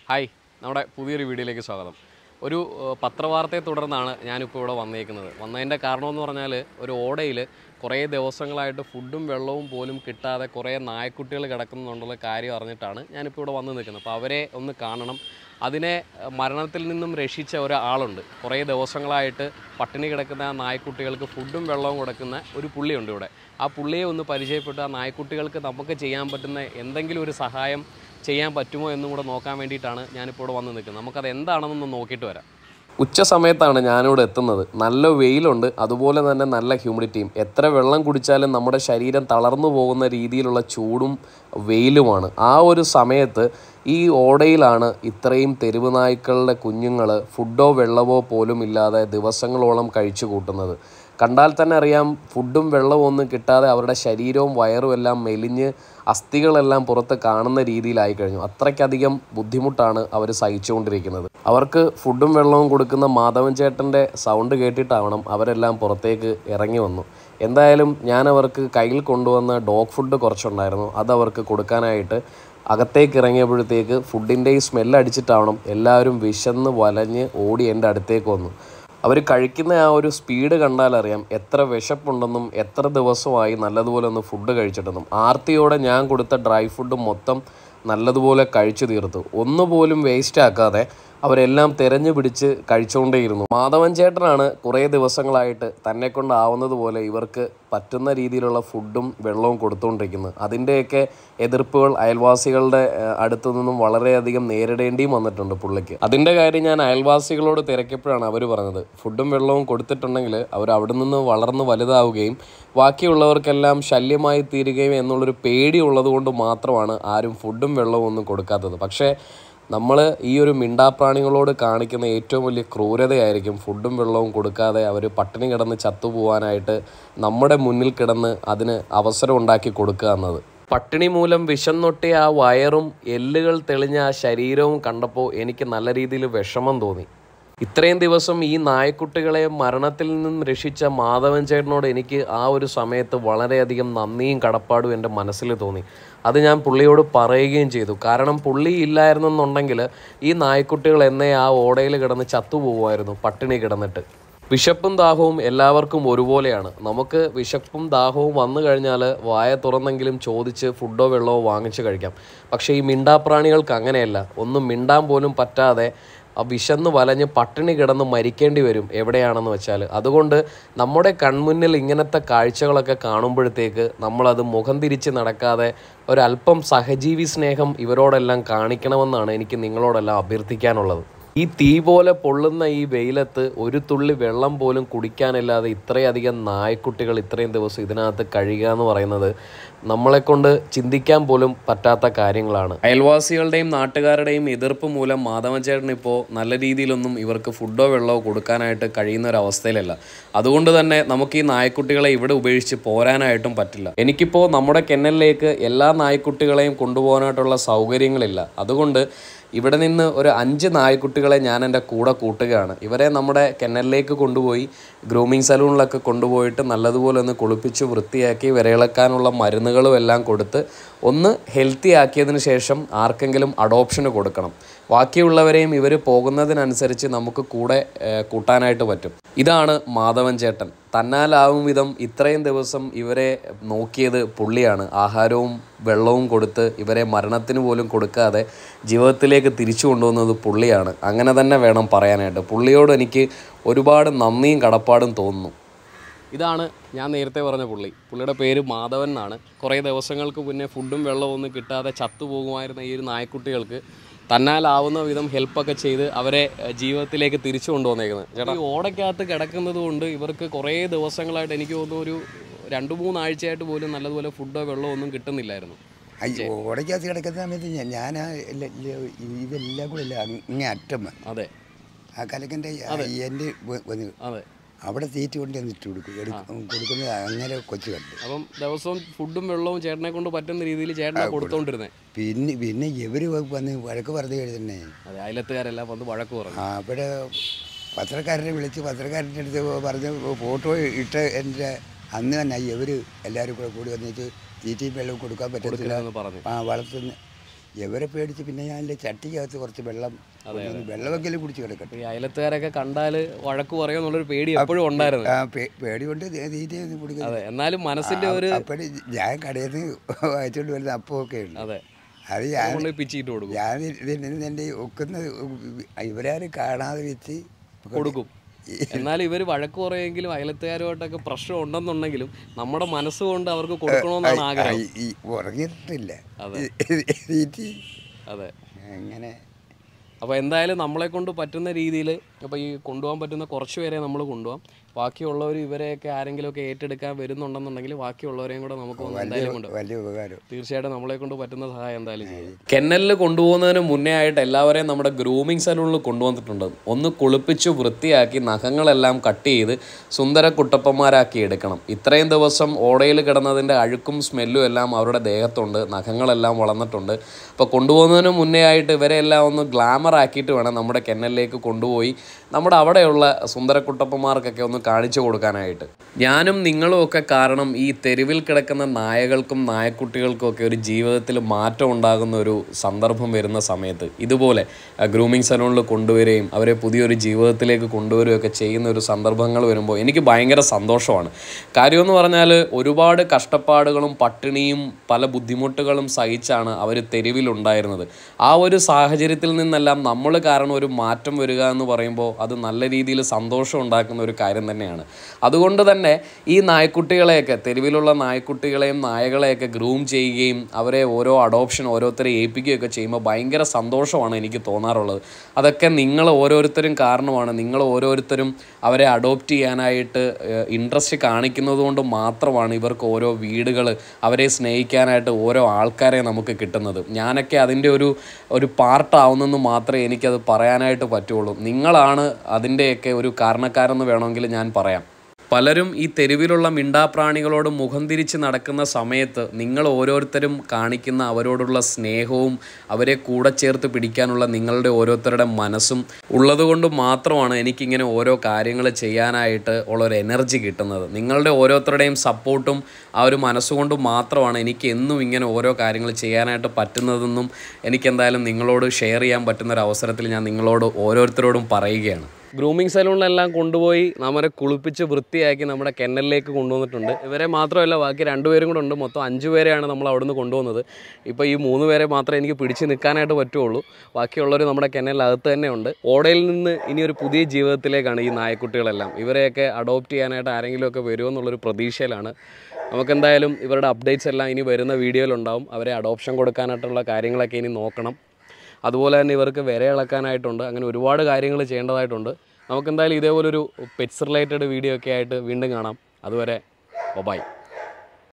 Hi, നമ്മുടെ പുതിയൊരു വീഡിയോയിലേക്ക് സ്വാഗതം. ഒരു പത്രവാർത്തയെ തുടർന്നാണ് ഞാനിപ്പോൾ ഇവിടെ വന്നേക്കുന്നത്. വന്നതിൻ്റെ കാരണമെന്ന് പറഞ്ഞാൽ ഒരു ഓടയിൽ കുറേ ദിവസങ്ങളായിട്ട് ഫുഡും വെള്ളവും പോലും കിട്ടാതെ കുറേ നായ്ക്കുട്ടികൾ കിടക്കുന്നുണ്ടെന്നുള്ള കാര്യം അറിഞ്ഞിട്ടാണ് ഞാനിപ്പോൾ ഇവിടെ വന്ന് നിൽക്കുന്നത്. അപ്പോൾ അവരെ ഒന്ന് കാണണം. അതിനെ മരണത്തിൽ നിന്നും രക്ഷിച്ച ഒരാളുണ്ട്. കുറേ ദിവസങ്ങളായിട്ട് പട്ടിണി കിടക്കുന്ന ആ നായ്ക്കുട്ടികൾക്ക് ഫുഡും വെള്ളവും കൊടുക്കുന്ന ഒരു പുള്ളിയുണ്ട് ഇവിടെ. ആ പുള്ളിയെ ഒന്ന് പരിചയപ്പെട്ട് ആ നായ്ക്കുട്ടികൾക്ക് നമുക്ക് ചെയ്യാൻ പറ്റുന്ന എന്തെങ്കിലും ഒരു സഹായം ചെയ്യാൻ പറ്റുമോ എന്നും കൂടെ നോക്കാൻ വേണ്ടിയിട്ടാണ് ഞാനിപ്പോൾ ഇവിടെ വന്ന് നിൽക്കുന്നത്. നമുക്കത് എന്താണെന്നൊന്ന് നോക്കിയിട്ട് വരാം. ഉച്ച സമയത്താണ് ഞാനിവിടെ എത്തുന്നത്. നല്ല വെയിലുണ്ട്, അതുപോലെ തന്നെ നല്ല ഹ്യൂമിഡിറ്റിയും. എത്ര വെള്ളം കുടിച്ചാലും നമ്മുടെ ശരീരം തളർന്നു പോകുന്ന രീതിയിലുള്ള ചൂടും വെയിലുമാണ്. ആ ഒരു സമയത്ത് ഈ ഓടയിലാണ് ഇത്രയും തെരുവ് നായ്ക്കളുടെ കുഞ്ഞുങ്ങൾ ഫുഡോ വെള്ളമോ പോലും ഇല്ലാതെ ദിവസങ്ങളോളം കഴിച്ചു കൂട്ടുന്നത്. കണ്ടാൽ തന്നെ അറിയാം, ഫുഡും വെള്ളവും ഒന്നും കിട്ടാതെ അവരുടെ ശരീരവും വയറും എല്ലാം മെലിഞ്ഞ് അസ്ഥികളെല്ലാം പുറത്ത് കാണുന്ന രീതിയിലായി കഴിഞ്ഞു. അത്രയ്ക്കധികം ബുദ്ധിമുട്ടാണ് അവർ സഹിച്ചുകൊണ്ടിരിക്കുന്നത്. അവർക്ക് ഫുഡും വെള്ളവും കൊടുക്കുന്ന മാധവൻ ചേട്ടൻ്റെ സൗണ്ട് കേട്ടിട്ടാവണം അവരെല്ലാം പുറത്തേക്ക് ഇറങ്ങി വന്നു. എന്തായാലും ഞാൻ അവർക്ക് കയ്യിൽ കൊണ്ടുവന്ന ഡോഗ് ഫുഡ് കുറച്ചുണ്ടായിരുന്നു, അതവർക്ക് കൊടുക്കാനായിട്ട് അകത്തേക്ക് ഇറങ്ങിയപ്പോഴത്തേക്ക് ഫുഡിൻ്റെ ഈ സ്മെല്ലടിച്ചിട്ടാവണം എല്ലാവരും വിശന്ന് വലഞ്ഞ് ഓടി എൻ്റെ അടുത്തേക്ക് വന്നു. അവർ കഴിക്കുന്ന ആ ഒരു സ്പീഡ് കണ്ടാലറിയാം എത്ര വിശപ്പുണ്ടെന്നും എത്ര ദിവസമായി നല്ലതുപോലെ ഒന്ന് ഫുഡ് കഴിച്ചിട്ടെന്നും. ആർത്തിയോടെ ഞാൻ കൊടുത്ത ഡ്രൈ ഫുഡ് മൊത്തം നല്ലതുപോലെ കഴിച്ചു തീർത്തു. ഒന്നുപോലും വേസ്റ്റ് ആക്കാതെ അവരെല്ലാം തിരഞ്ഞു പിടിച്ച് കഴിച്ചുകൊണ്ടേയിരുന്നു. മാധവൻ ചേട്ടനാണ് കുറേ ദിവസങ്ങളായിട്ട് തന്നെ കൊണ്ടാവുന്നതുപോലെ ഇവർക്ക് പറ്റുന്ന രീതിയിലുള്ള ഫുഡും വെള്ളവും കൊടുത്തുകൊണ്ടിരിക്കുന്നത്. അതിൻ്റെയൊക്കെ എതിർപ്പുകൾ അയൽവാസികളുടെ അടുത്തു നിന്നും വളരെയധികം നേരിടേണ്ടിയും വന്നിട്ടുണ്ട് പുള്ളിക്ക്. അതിൻ്റെ കാര്യം ഞാൻ അയൽവാസികളോട് തിരക്കിയപ്പോഴാണ് അവർ പറഞ്ഞത്, ഫുഡും വെള്ളവും കൊടുത്തിട്ടുണ്ടെങ്കിൽ അവർ അവിടെ നിന്ന് വളർന്ന് വലുതാവുകയും ബാക്കിയുള്ളവർക്കെല്ലാം ശല്യമായി തീരുകയും എന്നുള്ളൊരു പേടി ഉള്ളതുകൊണ്ട് മാത്രമാണ് ആരും ഫുഡും വെള്ളവും ഒന്നും കൊടുക്കാത്തത്. പക്ഷേ നമ്മൾ ഈ ഒരു മിണ്ടാപ്രാണികളോട് കാണിക്കുന്ന ഏറ്റവും വലിയ ക്രൂരതയായിരിക്കും ഫുഡും വെള്ളവും കൊടുക്കാതെ അവർ പട്ടിണി കിടന്ന് ചത്തുപോകാനായിട്ട് നമ്മുടെ മുന്നിൽ കിടന്ന് അതിന് അവസരം ഉണ്ടാക്കി കൊടുക്കുക എന്നത്. പട്ടിണി മൂലം വിശന്നൊട്ടിയ ആ വയറും എല്ലുകൾ തെളിഞ്ഞ ആ ശരീരവും കണ്ടപ്പോൾ എനിക്ക് നല്ല രീതിയിൽ വിഷമം തോന്നി. ഇത്രയും ദിവസം ഈ നായ്ക്കുട്ടികളെ മരണത്തിൽ നിന്നും രക്ഷിച്ച മാധവൻ ചേട്ടനോട് എനിക്ക് ആ ഒരു സമയത്ത് വളരെയധികം നന്ദിയും കടപ്പാടും എൻ്റെ മനസ്സിൽ തോന്നി. അത് ഞാൻ പുള്ളിയോട് പറയുകയും ചെയ്തു. കാരണം പുള്ളി ഇല്ലായിരുന്നെന്നുണ്ടെങ്കിൽ ഈ നായ്ക്കുട്ടികൾ എന്നേ ആ ഓടയിൽ കിടന്ന് ചത്തുപോകുമായിരുന്നു പട്ടിണി കിടന്നിട്ട്. വിശപ്പും ദാഹവും എല്ലാവർക്കും ഒരുപോലെയാണ്. നമുക്ക് വിശപ്പും ദാഹവും വന്നു കഴിഞ്ഞാൽ വായ തുറന്നെങ്കിലും ചോദിച്ച് ഫുഡോ വെള്ളമോ വാങ്ങിച്ച് കഴിക്കാം. പക്ഷേ ഈ മിണ്ടാപ്രാണികൾക്ക് അങ്ങനെയല്ല. ഒന്നും മിണ്ടാൻ പോലും പറ്റാതെ വിശന്ന് വലഞ്ഞ് പട്ടിണി കിടന്ന് മരിക്കേണ്ടി വരും എവിടെയാണെന്ന് വെച്ചാൽ. അതുകൊണ്ട് നമ്മുടെ കൺമുന്നിൽ ഇങ്ങനത്തെ കാഴ്ചകളൊക്കെ കാണുമ്പോഴത്തേക്ക് നമ്മളത് മുഖം തിരിച്ച് നടക്കാതെ ഒരല്പം സഹജീവി സ്നേഹം ഇവരോടെല്ലാം കാണിക്കണമെന്നാണ് എനിക്ക് നിങ്ങളോടെല്ലാം അഭ്യർത്ഥിക്കാനുള്ളത്. ഈ തീ പോലെ പൊള്ളുന്ന ഈ വെയിലത്ത് ഒരു തുള്ളി വെള്ളം പോലും കുടിക്കാനില്ലാതെ ഇത്രയധികം നായ്ക്കുട്ടികൾ ഇത്രയും ദിവസം ഇതിനകത്ത് കഴിയുക എന്ന് പറയുന്നത് നമ്മളെക്കൊണ്ട് ചിന്തിക്കാൻ പോലും പറ്റാത്ത കാര്യങ്ങളാണ്. അയൽവാസികളുടെയും നാട്ടുകാരുടെയും എതിർപ്പ് മൂലം മാധവൻ ചേട്ടൻ ഇപ്പോൾ നല്ല രീതിയിലൊന്നും ഇവർക്ക് ഫുഡോ വെള്ളമോ കൊടുക്കാനായിട്ട് കഴിയുന്ന ഒരു അവസ്ഥയിലല്ല. അതുകൊണ്ട് തന്നെ നമുക്ക് ഈ നായ്ക്കുട്ടികളെ ഇവിടെ ഉപേക്ഷിച്ച് പോരാനായിട്ടും പറ്റില്ല. എനിക്കിപ്പോൾ നമ്മുടെ കെന്നലിലേക്ക് എല്ലാ നായ്ക്കുട്ടികളെയും കൊണ്ടുപോകാനായിട്ടുള്ള സൗകര്യങ്ങളില്ല. അതുകൊണ്ട് ഇവിടെ നിന്ന് ഒരു 5 നായ്ക്കുട്ടികളെ ഞാൻ എൻ്റെ കൂടെ കൂട്ടുകയാണ്. ഇവരെ നമ്മുടെ കെന്നലിലേക്ക് കൊണ്ടുപോയി ഗ്രൂമിങ് സലൂണിലൊക്കെ കൊണ്ടുപോയിട്ട് നല്ലതുപോലെ ഒന്ന് കുളിപ്പിച്ച് വൃത്തിയാക്കി വിരയിളക്കാനുള്ള മരുന്നുകളും എല്ലാം കൊടുത്ത് ഒന്ന് ഹെൽത്തി ആക്കിയതിന് ശേഷം ആർക്കെങ്കിലും അഡോപ്ഷന് കൊടുക്കണം. ബാക്കിയുള്ളവരെയും ഇവർ പോകുന്നതിനനുസരിച്ച് നമുക്ക് കൂടെ കൂട്ടാനായിട്ട് പറ്റും. ഇതാണ് മാധവൻ ചേട്ടൻ. തന്നാലാവും വിധം ഇത്രയും ദിവസം ഇവരെ നോക്കിയത് പുള്ളിയാണ്. ആഹാരവും വെള്ളവും കൊടുത്ത് ഇവരെ മരണത്തിന് പോലും കൊടുക്കാതെ ജീവിതത്തിലേക്ക് തിരിച്ചു കൊണ്ടുവന്നത് പുള്ളിയാണ്. അങ്ങനെ തന്നെ വേണം പറയാനായിട്ട്. പുള്ളിയോട് എനിക്ക് ഒരുപാട് നന്ദിയും കടപ്പാടും തോന്നുന്നു. ഇതാണ് ഞാൻ നേരത്തെ പറഞ്ഞ പുള്ളി. പുള്ളിയുടെ പേര് മാധവൻ എന്നാണ്. കുറേ ദിവസങ്ങൾക്ക് മുന്നേ ഫുഡും വെള്ളവും ഒന്നും കിട്ടാതെ ചത്തുപോകുമായിരുന്ന ഈ ഒരു നായ്ക്കുട്ടികൾക്ക് തന്നാലാവുന്ന വിധം ഹെൽപ്പൊക്കെ ചെയ്ത് അവരെ ജീവിതത്തിലേക്ക് തിരിച്ചു കൊണ്ടുവന്നേക്കുന്നത്. ചേട്ടാ, ഈ ഓടയ്ക്കകത്ത് കിടക്കുന്നത് കൊണ്ട് ഇവർക്ക് കുറേ ദിവസങ്ങളായിട്ട് എനിക്ക് തോന്നുന്നു ഒരു 2-3 ആഴ്ചയായിട്ട് പോലും നല്ലതുപോലെ ഫുഡോ വെള്ളമോ ഒന്നും കിട്ടുന്നില്ലായിരുന്നു. ഓടയ്ക്കകത്ത് കിടക്കുന്ന സമയത്ത് ഞാൻ ഇതെല്ലാം കൂടെ ഇല്ല ഇങ്ങനെ അറ്റം. അതെ, ആ കലക്കൻ്റെ എൻ്റെ അതെ, അവിടെ തീറ്റ കൊണ്ട് എന്നിട്ട് കൊടുക്കുന്നത് അങ്ങനെ കൊച്ചു കണ്ടു. അപ്പം ദിവസവും ഫുഡും വെള്ളവും ചേട്ടനെ കൊണ്ട് പറ്റുന്ന രീതിയിൽ ചേട്ടനെ കൊടുത്തോണ്ടിരുന്നത്. പിന്നെ ഇവര് വന്ന് വഴക്ക് പറഞ്ഞു കഴിഞ്ഞേ. അതെ, അയലത്തുകാരെല്ലാം വന്ന് വഴക്ക് പറഞ്ഞു. അവിടെ പത്രക്കാരനെ വിളിച്ച് പത്രക്കാരൻ്റെ അടുത്ത് പറഞ്ഞ് ഫോട്ടോ ഇട്ട് എൻ്റെ അന്ന് തന്നെ ഇവർ എല്ലാവരും കൂടെ കൂടി വന്നിട്ട് തീറ്റയും വെള്ളവും കൊടുക്കാൻ പറ്റത്തില്ല, വളർത്തുന്ന ഇവരെ പേടിച്ച് പിന്നെ ഞാൻ എൻ്റെ ചട്ടിക്കകത്ത് കുറച്ച് വെള്ളമെങ്കിലും കുടിച്ച് കിടക്കട്ടെ. ഈ അയലത്തുകാരൊക്കെ കണ്ടാൽ വഴക്ക് പറയുമെന്നുള്ളൊരു പേടി എപ്പോഴും ഉണ്ടായിരുന്നു. പേടി കൊണ്ട് തീറ്റ കുടിക്കുന്നത്. അതെ, എന്നാലും മനസ്സിൻ്റെ ഒരു അപ്പോഴും ഞാൻ കടയിൽ നിന്ന് വായിച്ചുകൊണ്ട് വരുന്ന അപ്പമൊക്കെ ഉണ്ട്. അതെ, അത് ഞാൻ പിച്ചിട്ട് കൊടുക്കും. ഞാൻ എൻ്റെ ഒക്കുന്ന ഇവരാരും കാണാതെ വെച്ച് കൊടുക്കും. എന്നാലും ഇവർ വഴക്ക് പറയുമെങ്കിലും അയലത്തുകാരുമായിട്ടൊക്കെ പ്രശ്നം ഉണ്ടെന്നുണ്ടെങ്കിലും നമ്മുടെ മനസ്സുകൊണ്ട് അവർക്ക് കൊടുക്കണമെന്നാണ് ആഗ്രഹം. ഉറങ്ങിയിട്ടില്ല. അതെ, അങ്ങനെ. അപ്പോൾ എന്തായാലും നമ്മളെ കൊണ്ട് പറ്റുന്ന രീതിയിൽ അപ്പോൾ ഈ കൊണ്ടുപോകാൻ പറ്റുന്ന കുറച്ച് പേരെ നമ്മൾ കൊണ്ടുപോകാം. ബാക്കിയുള്ളവർ ഇവരെയൊക്കെ ആരെങ്കിലുമൊക്കെ ഏറ്റെടുക്കാൻ വരുന്നുണ്ടെന്നുണ്ടെങ്കിൽ ബാക്കിയുള്ളവരെയും കൂടെ നമുക്ക് എന്തായാലും കൊണ്ടുപോകാം. വലിയ ഉപകാരം. തീർച്ചയായിട്ടും നമ്മളെ കൊണ്ട് പറ്റുന്ന സഹായം എന്തായാലും ചെയ്യും. കെന്നലിൽ കൊണ്ടുപോകുന്നതിന് മുന്നേ ആയിട്ട് എല്ലാവരെയും നമ്മുടെ ഗ്രൂമിങ് സലൂണിൽ കൊണ്ടുവന്നിട്ടുണ്ട്. ഒന്ന് കുളിപ്പിച്ച് വൃത്തിയാക്കി നഖങ്ങളെല്ലാം കട്ട് ചെയ്ത് സുന്ദര കുട്ടപ്പന്മാരാക്കി എടുക്കണം. ഇത്രയും ദിവസം ഓടയിൽ കിടന്നതിൻ്റെ അഴുക്കും സ്മെല്ലും എല്ലാം അവരുടെ ദേഹത്തുണ്ട്. നഖങ്ങളെല്ലാം വളർന്നിട്ടുണ്ട്. അപ്പോൾ കൊണ്ടുപോകുന്നതിന് മുന്നേ ആയിട്ട് ഇവരെ എല്ലാം ഒന്ന് ഗ്ലാമർ ആക്കിയിട്ട് വേണം നമ്മുടെ കെന്നലിലേക്ക് കൊണ്ടുപോയി നമ്മുടെ അവിടെയുള്ള സുന്ദര കുട്ടപ്പന്മാർക്കൊക്കെ ഒന്ന് കാണിച്ചു കൊടുക്കാനായിട്ട്. ഞാനും നിങ്ങളും ഒക്കെ കാരണം ഈ തെരുവിൽ കിടക്കുന്ന നായകൾക്കും നായക്കുട്ടികൾക്കും ഒക്കെ ഒരു ജീവിതത്തിൽ മാറ്റം ഉണ്ടാകുന്ന ഒരു സന്ദർഭം വരുന്ന സമയത്ത് ഇതുപോലെ ഗ്രൂമിങ് സലൂണിൽ കൊണ്ടുവരികയും അവരെ പുതിയൊരു ജീവിതത്തിലേക്ക് കൊണ്ടുവരികയൊക്കെ ചെയ്യുന്ന ഒരു സന്ദർഭങ്ങൾ വരുമ്പോൾ എനിക്ക് ഭയങ്കര സന്തോഷമാണ്. കാര്യമെന്ന് പറഞ്ഞാൽ ഒരുപാട് കഷ്ടപ്പാടുകളും പട്ടിണിയും പല ബുദ്ധിമുട്ടുകളും സഹിച്ചാണ് അവർ തെരുവിലുണ്ടായിരുന്നത്. ആ ഒരു സാഹചര്യത്തിൽ നിന്നെല്ലാം നമ്മൾ കാരണം ഒരു മാറ്റം വരിക എന്ന് പറയുമ്പോൾ അത് നല്ല രീതിയിൽ സന്തോഷം ഉണ്ടാക്കുന്ന ഒരു കാര്യം തന്നെയാണ്. അതുകൊണ്ട് തന്നെ ഈ നായ്ക്കുട്ടികളെയൊക്കെ തെരുവിലുള്ള നായ്ക്കുട്ടികളെയും നായകളെയൊക്കെ ഗ്രൂം ചെയ്യുകയും അവരെ ഓരോ അഡോപ്ഷൻ ഓരോരുത്തരെ ഏൽപ്പിക്കുകയൊക്കെ ചെയ്യുമ്പോൾ ഭയങ്കര സന്തോഷമാണ് എനിക്ക് തോന്നാറുള്ളത്. അതൊക്കെ നിങ്ങൾ ഓരോരുത്തരും കാരണമാണ്. നിങ്ങൾ ഓരോരുത്തരും അവരെ അഡോപ്റ്റ് ചെയ്യാനായിട്ട് ഇൻട്രസ്റ്റ് കാണിക്കുന്നത് കൊണ്ട് മാത്രമാണ് ഇവർക്ക് ഓരോ വീടുകൾ അവരെ സ്നേഹിക്കാനായിട്ട് ഓരോ ആൾക്കാരെ നമുക്ക് കിട്ടുന്നത്. ഞാനൊക്കെ അതിൻ്റെ ഒരു പാർട്ടാവുന്നെന്ന് മാത്രമേ എനിക്കത് പറയാനായിട്ട് പറ്റുള്ളൂ. നിങ്ങളാണ് അതിൻ്റെയൊക്കെ ഒരു കാരണക്കാരെന്ന് വേണമെങ്കിൽ ഞാൻ പറയാം. പലരും ഈ തെരുവിലുള്ള മിണ്ടാപ്രാണികളോട് മുഖം തിരിച്ച് നടക്കുന്ന സമയത്ത് നിങ്ങൾ ഓരോരുത്തരും കാണിക്കുന്ന അവരോടുള്ള സ്നേഹവും അവരെ കൂടെ ചേർത്ത് പിടിക്കാനുള്ള നിങ്ങളുടെ ഓരോരുത്തരുടെ മനസ്സും ഉള്ളതുകൊണ്ട് മാത്രമാണ് എനിക്കിങ്ങനെ ഓരോ കാര്യങ്ങൾ ചെയ്യാനായിട്ട് ഉള്ളൊരു എനർജി കിട്ടുന്നത്. നിങ്ങളുടെ ഓരോരുത്തരുടെയും സപ്പോർട്ടും ആ ഒരു മനസ്സുകൊണ്ട് മാത്രമാണ് എനിക്ക് എന്നും ഇങ്ങനെ ഓരോ കാര്യങ്ങൾ ചെയ്യാനായിട്ട് പറ്റുന്നതെന്നും എനിക്കെന്തായാലും നിങ്ങളോട് ഷെയർ ചെയ്യാൻ പറ്റുന്നൊരു അവസരത്തിൽ ഞാൻ നിങ്ങളോട് ഓരോരുത്തരോടും പറയുകയാണ്. ഗ്രൂമിങ് സലൂണിലെല്ലാം കൊണ്ടുപോയി നമ്മളെ കുളിപ്പിച്ച് വൃത്തിയാക്കി നമ്മുടെ കെന്നലിലേക്ക് കൊണ്ടുവന്നിട്ടുണ്ട്. ഇവരെ മാത്രമല്ല ബാക്കി 2 പേരും കൂടെ ഉണ്ട്. മൊത്തം 5 പേരെയാണ് നമ്മൾ അവിടുന്ന് കൊണ്ടുവന്നത്. ഇപ്പോൾ ഈ 3 പേരെ മാത്രമേ എനിക്ക് പിടിച്ച് നിൽക്കാനായിട്ട് പറ്റുള്ളൂ. ബാക്കിയുള്ളവർ നമ്മുടെ കെന്നലിനകത്ത് തന്നെ ഉണ്ട്. ഓടയിൽ നിന്ന് ഇനി ഒരു പുതിയ ജീവിതത്തിലേക്കാണ് ഈ നായക്കുട്ടികളെല്ലാം. ഇവരെയൊക്കെ അഡോപ്റ്റ് ചെയ്യാനായിട്ട് ആരെങ്കിലുമൊക്കെ വരുമെന്നുള്ളൊരു പ്രതീക്ഷയിലാണ്. നമുക്കെന്തായാലും ഇവരുടെ അപ്ഡേറ്റ്സ് എല്ലാം ഇനി വരുന്ന വീഡിയോയിലുണ്ടാവും. അവരെ അഡോപ്ഷൻ കൊടുക്കാനായിട്ടുള്ള കാര്യങ്ങളൊക്കെ ഇനി നോക്കണം. അതുപോലെ തന്നെ ഇവർക്ക് വിര ഇളക്കാനായിട്ടുണ്ട്. അങ്ങനെ ഒരുപാട് കാര്യങ്ങൾ ചെയ്യേണ്ടതായിട്ടുണ്ട്. നമുക്കെന്തായാലും ഇതേപോലൊരു പെറ്റ്സ് റിലേറ്റഡ് വീഡിയോ ഒക്കെ ആയിട്ട് വീണ്ടും കാണാം. അതുവരെ ബൈ.